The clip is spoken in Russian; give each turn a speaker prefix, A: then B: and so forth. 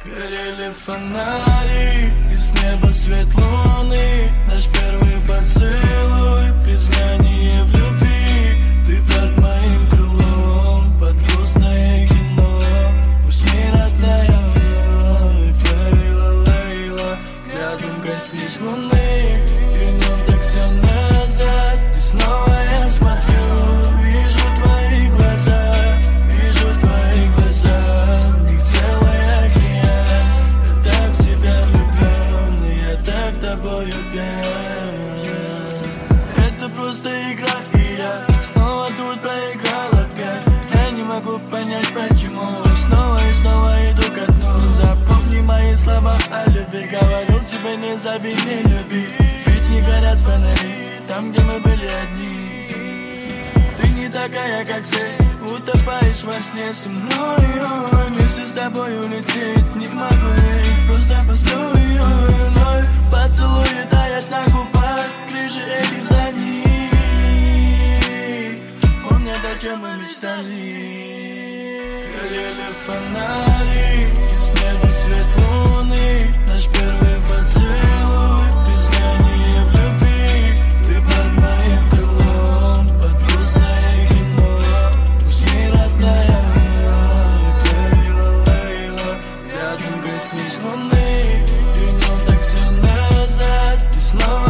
A: Горели фонари, и с неба свет луны. Наш первый поцелуй, признание в любви. Ты под моим крылом, под грустное кино. Усни, родная, вновь, Лейла, Лейла. Взглядом коснись луны, вернем так все назад. И снова я смотрю, вижу твои глаза, вижу твои глаза. В них целый океан. Я так в тебя влюблен, и я так тобою пьян. Это просто игра, и я снова тут проиграл опять. Я не могу понять, почему и снова иду ко дну. Запомни мои слова о любви. Говорил тебе, не зови, не люби. Ведь не горят фонари там, где мы были одни. Ты не такая, как все, утопаешь во сне со мной. Вместе с тобой улететь не могу, я просто посплю ее вновь. Поцелуи тают на губах крыши этих зданий. Помнят, о чем мы мечтали. Горели фонари, и с неба свет луны. Наш первый поцелуй, признание в любви. Ты под моим крылом, под грустное кино. Усни, родная, вновь, Лейла, Лейла. Взглядом коснись луны, вернем так все назад. И снова